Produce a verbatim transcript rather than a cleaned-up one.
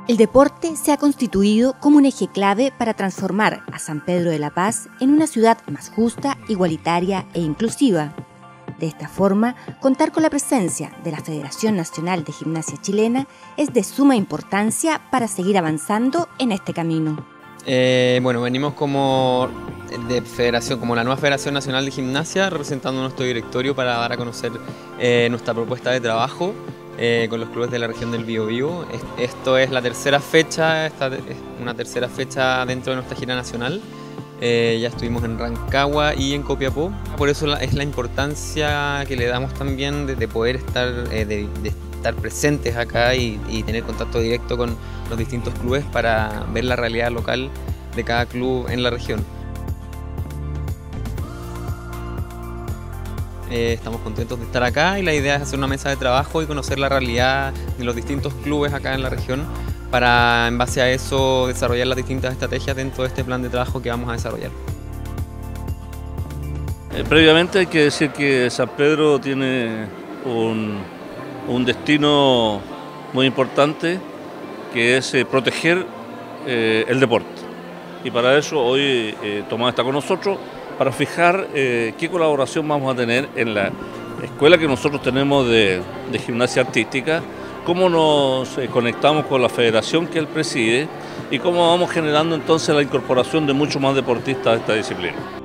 El deporte se ha constituido como un eje clave para transformar a San Pedro de la Paz en una ciudad más justa, igualitaria e inclusiva. De esta forma, contar con la presencia de la Federación Nacional de Gimnasia Chilena es de suma importancia para seguir avanzando en este camino. Eh, bueno, venimos como de federación, como la nueva Federación Nacional de Gimnasia, representando nuestro directorio para dar a conocer eh, nuestra propuesta de trabajo eh, con los clubes de la región del Biobío. Esto es la tercera fecha, esta es una tercera fecha dentro de nuestra gira nacional. Eh, ya estuvimos en Rancagua y en Copiapó, por eso la, es la importancia que le damos también de, de poder estar, eh, de, de estar presentes acá y, y tener contacto directo con los distintos clubes para ver la realidad local de cada club en la región. Eh, estamos contentos de estar acá y la idea es hacer una mesa de trabajo y conocer la realidad de los distintos clubes acá en la región, para en base a eso desarrollar las distintas estrategias dentro de este plan de trabajo que vamos a desarrollar. Eh, previamente hay que decir que San Pedro tiene un, un destino muy importante, que es eh, proteger eh, el deporte. Y para eso hoy eh, Tomás está con nosotros para fijar eh, qué colaboración vamos a tener en la escuela que nosotros tenemos de, de gimnasia artística, cómo nos eh, conectamos con la federación que él preside y cómo vamos generando entonces la incorporación de muchos más deportistas a esta disciplina.